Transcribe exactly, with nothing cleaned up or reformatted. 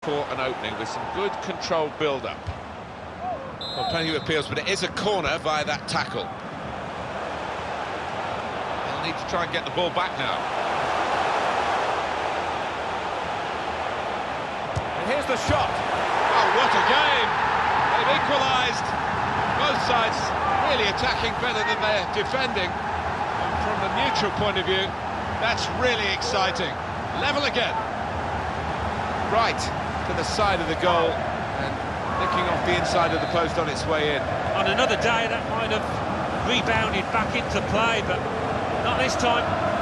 for an opening with some good controlled build-up. Well, plenty of appeals, but it is a corner via that tackle. They'll need to try and get the ball back now. And here's the shot. Oh, what a game! They've equalised. Both sides really attacking better than they're defending. And from the neutral point of view, that's really exciting. Level again. Right to the side of the goal and nicking off the inside of the post on its way in. On another day, that might have rebounded back into play, but not this time.